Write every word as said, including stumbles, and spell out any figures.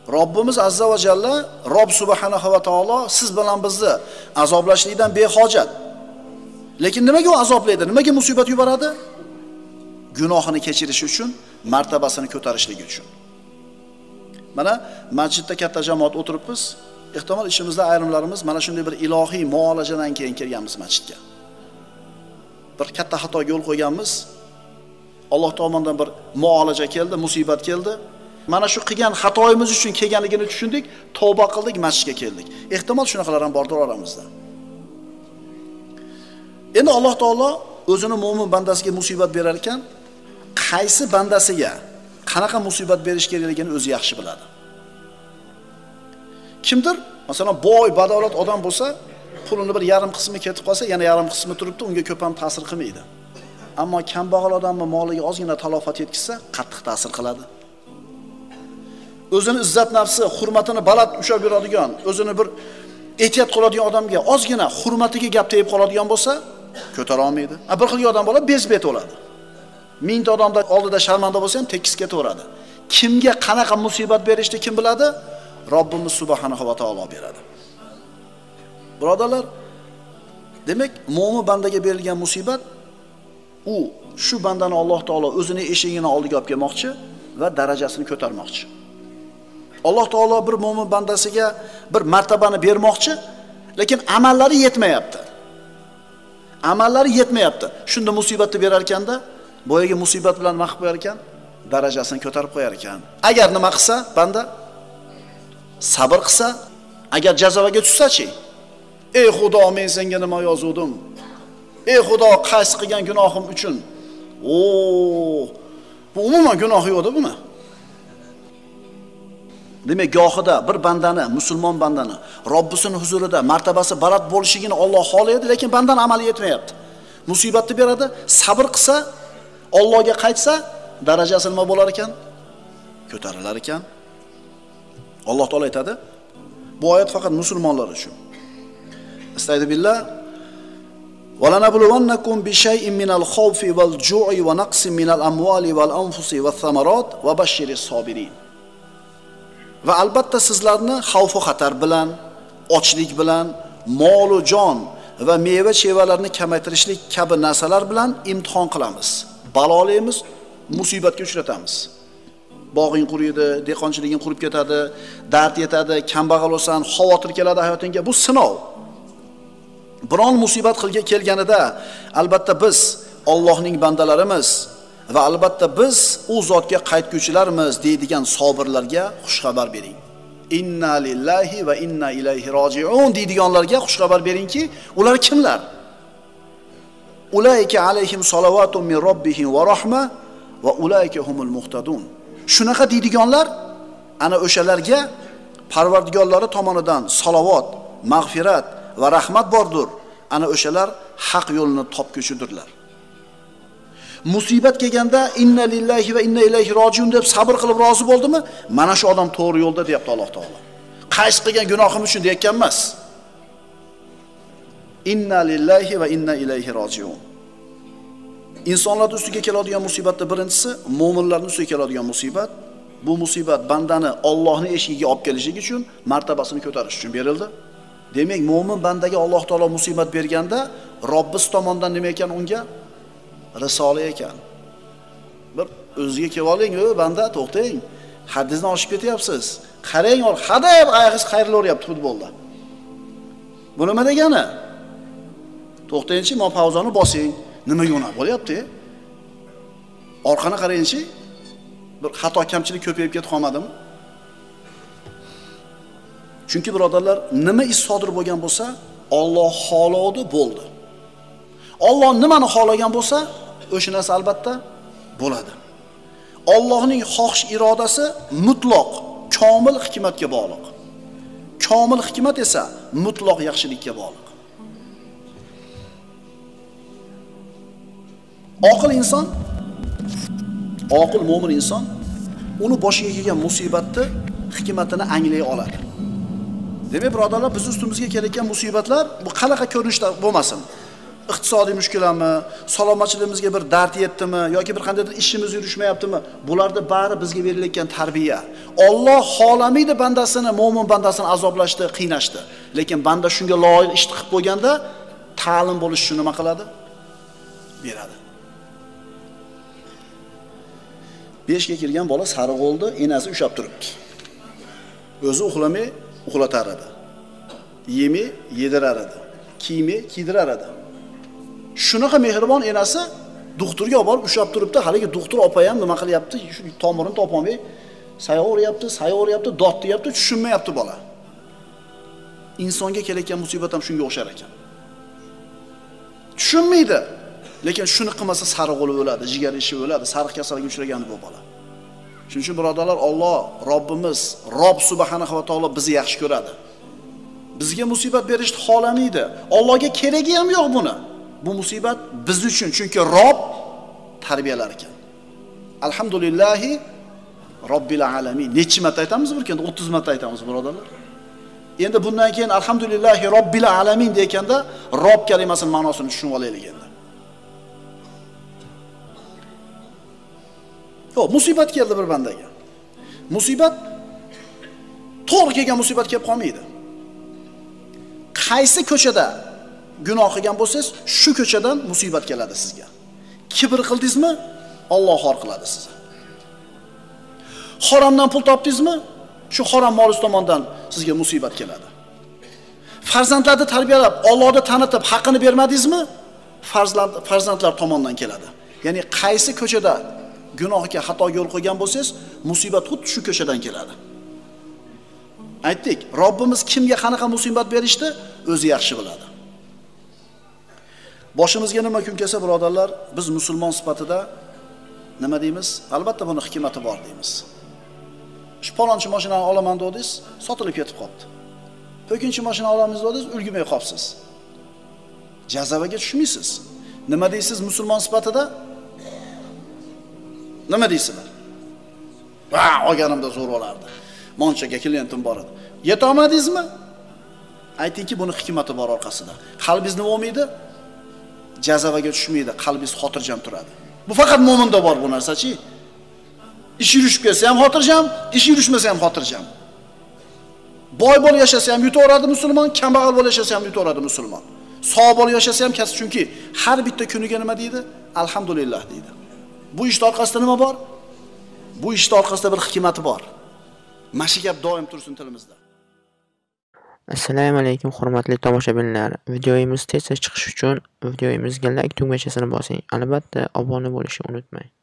Robbimiz azza va jalla, Robb subhanahu va taolo siz bilan bizni azoblashlikdan behojat. Lekin nimaga u azoblaydi? Nimaga musibat yuboradi? Gunohini kechirish uchun, martabasini ko'tarishligi uchun. Mana masjidda katta jamoat o'tiribmiz. Ehtimol ishimizda ayrimlarimiz mana shunday bir ilohiy muolajadan keyin kelganmiz masjidga. Bir katta xatoga yo'l qo'yganmiz. Alloh tomonidan bir muolaja keldi, musibat keldi. Mana shu qilgan xatoyimiz uchun kelganligini tushundik, tavba qildik, masjidga keldik. Ehtimol shunaqalar ham bordir oramizda. Endi Alloh taolo o'zini mo'min bandasiga musibat berar ekan, qaysi bandasiga qanaqa musibat berish kerakligini o'zi yaxshi biladi. Kimdir, masalan, boy, badavlat odam bo'lsa, pulini bir yarim qismi ketib qolsa, yana yarim qismi turibdi, unga ko'p ham ta'sir qilmaydi. Ammo kambag'al odamning moliga ozgina talofat yetkazsa, qattiq ta'sir qiladi. O'zini izzat nafsi, hurmatini baland ushlab yuradigan, o'zini bir ehtiyot qiladigan odamga ozgina hurmatiga gap tegib qoladigan bo'lsa, ko'tara olmaydi. A bir xil odam bo'ladi, bezbet bo'ladi. Mingta odamda oldida sharmanda bo'lsa ham tekis ketaveradi. Kimga qanaqa musibat berishni kim biladi? Robbimiz subhanahu va taolo beradi. Birodarlar, demak, mo'min bandaga berilgan musibat u shu bandani Alloh taolo o'zining eshigini oldiga olib kelmoqchi va darajasini ko'tarmoqchi. Alloh taolo bir mo'min bandasiga bir martabani bermoqchi, lekin amallari yetmayapti. Amallari yetmayapti. Shunda musibatni berar ekanda, boyaga musibat bilan mahv qo'yar ekan, darajasini ko'tarib qo'yar ekan. Agar nima qilsa, banda sabr qilsa, agar jazoga tushsa-chi, ey Xudo, men senga nima yozuvdim? Ey Xudo, qaysi qilgan gunohim uchun? O, bu umuman gunoh yo'q-da buni. Demak, gohida bir bandani, musulmon bandani Robbisining huzurida martabasi baland bo'lishigini Alloh xohlaydi, lekin bandaning amali yetmayapti. Musibatni beradi, sabr qilsa, Allohga qaytsa, darajasi nima bo'lar ekan? Ko'tarilar ekan. Alloh taolo aytadi, bu oyat faqat musulmonlar uchun. Astagfirullah. وَلَنَبْلُوَنَّكُمْ بِشَيْءٍ مِنَ الْخَوْفِ وَالْجُوعِ وَنَقْصٍ مِنَ الْأَمْوَالِ وَالْأَنْفُسِ وَالثَّمَرَاتِ وَبَشِّرِ الصَّابِرِينَ. Va albatta sizlarni xavf va xatar bilan, ochlik bilan, mol va jon va meva-chevalarni kamaytirishlik kabi narsalar bilan imtihon qilamiz. Balolaymiz, musibatga uchratamiz. Bog'ing quriydi, dehqonchiliging qurib ketadi, dard yetadi, kambag'al bo'lsan, xavotir keladi hayotingga. Bu sinov. Biron musibat qilga kelganida albatta biz Allohning bandalarimiz va albatta biz u zotga qaytguvchilarmiz deydigan sabirlarga xush xabar bering. Inna lillahi va inna ilayhi roji'un deydiganlarga xush xabar beringki, ular kimlar? Ulaika alayhim salavatun min robbihim va rahma va ulaika humul muhtadun. Shunaqa deydiganlar ana o'shalarga Parvardigorlari tomonidan salovat, mag'firat va rahmat bordir. Ana o'shalar haq yo'lini topguchidirlar. Musibat kelganda inna lillahi va inna ilayhi rojiun deb sabr qilib rozi bo'ldimi? Mana shu odam to'g'ri yo'lda deyapti Alloh taolo. Qaysi qilgan gunohim uchun deyotgan emas. Inna lillahi va inna ilayhi rojiun. Insonlar ustiga keladigan musibatning birinchisi mo'minlarning ustiga keladigan musibat. Bu musibat bandani Allohning eshigiga olib kelishlik uchun, martabasini ko'tarish uchun berildi. Demak, mo'min bandaga Alloh taolo musibat berganda, Robbis tomonidan nima ekan unga? Risola ekan. Bir o'ziga kelib oling, "Ey banda, to'xtang. Haddizni oshib ketyapsiz. Qarang, hadab oyog'ingiz qayrilaveryapti futbolda." Bu nima degani? To'xtangchi, mo pauzani bosing. Nima yo'nab bo'lyapti? Orqani qarangchi. Bir xato kamchilik ko'payib ketib qolmadimi? Chunki birodarlar, nima ish sodir bo'lgan bo'lsa, Alloh xohladi, bo'ldi. Alloh nimani xohlagan bo'lsa, o'sha narsa albatta bo'ladi. Allohning xohish irodasi mutlaq, komil hikmatga bog'liq. Komil hikmat esa mutlaq yaxshilikka bog'liq. Oqil inson, oqil mo'min inson uni boshiga kelgan musibatni hikmatini anglay oladi. Demak, birodarlar, biz ustimizga kelayotgan musibatlar bu qanaqa ko'rinishda bo'lmasin. iqtisodiy mushkulami, salomatligimizga bir dard yetdimi yoki bir qandaydir ishimiz yurishmayaptimi? Bularda bari bizga berilayotgan tarbiya. Alloh xolamaydi bandasini, mo'min bandasini azoblashdi, qiynashdi. Lekin banda shunga loyiq ish qilib qo'yganda ta'lim bo'lish uchun nima qiladi? Beradi. besh ga kirgan bola sariq oldi, enasi ushab turibdi. O'zi uxlamay uxlatar edi. Yemi yedirar edi. Kiyimi kiydirar edi. Shunaqa mehribon enasi doktorga olib borib ushab turibdi. Haligi doktor opa ham nima qilyapti? Shu tomirini topolmay sayovoryapti, sayovoryapti, dod deyapti, tushunmayapti bola. Insonga kelayotgan musibat ham shunga o'xshar ekan. Tushunmaydi. Lekin shuni qilmasa sariq bo'lib o'ladi, jigar ishi o'ladi, sariq kasalga uchragan bu bola. Shuning uchun birodarlar, Alloh, Robbimiz, Robb subhanahu va taolo bizni yaxshi ko'radi. Bizga musibat berishni xohlamaydi. Allohga keragi ham yo'q buni. Bu musibat biz uchun, chunki Robb tarbiyalar ekan. Alhamdulillahi Robbil alamin. Necha marta aytamiz bir kunda? o'ttiz marta aytamiz birodarlar. Endi bundan keyin alhamdulillahi Robbil alamin deganda Robb kalimasining ma'nosini tushunib olaylik endi. Yo'q, musibat keldi bir bandaga. Musibat to'g'ri kelgan musibat kelib qolmaydi. Qaysi ko'chada gunoh qilgan bo'lsangiz, shu ko'chadan musibat keladi sizga. Kibr qildingizmi, Alloh xor qiladi sizni. Haromdan pul topdingizmi, shu harom mol tomonidan sizga musibat keladi. Farzandlarni tarbiyalab, Allohni tanitib, haqqini bermadingizmi, farzand farzandlar tomonidan keladi. Ya'ni qaysi ko'chada gunohga, xatoga yo'l qo'ygan bo'lsangiz, musibat xuddi shu ko'chadan keladi. Aytdik, Robbimiz kimga qanaqa musibat berishdi, o'zi yaxshi biladi. Boshimizga nima kun kelsa, birodarlar, biz musulmon sifatida nima deymiz? Albatta buni hikmati bor deymiz. Shu palonchi mashinani olaman dedingiz, sotilib ketib qoldi. To'kinchi mashina olamiz dedingiz, ulgimay qolibsiz. Jazavaga tushmaysiz. Nima deysiz musulmon sifatida? Nima deysizlar? Va, olganimda zo'r bo'lardi. Monchaga klientim bor edi. Yetolmadingizmi? Aytingki, buni hikmati bor orqasida. Qalbingiz nima bo'lmaydi? Jazavaga tushmaydi, qalbingiz xotirjam turadi. Bu faqat mo'minda bor bu narsa-chi. Ish yurishib kelsa ham xotirjam, ish yurishmasa ham xotirjam. Boy bo'lib yashasa ham yutaveradi musulmon, kambag'al bo'lib yashasa ham yutaveradi musulmon. Sog' bo'lib yashasa ham kasb, chunki har bitta kuniga nima deydi? Alhamdulillah deydi. Bu ishning orqasida nima bor? Bu ishning orqasida bir hikmati bor. Mashi gap doim tursin tilimizda. Assalomu alaykum hurmatli tomoshabinlar. Videomiz tez chiqish uchun videomizga like tugmachasini bosing. Albatta obuna bo'lishni unutmang.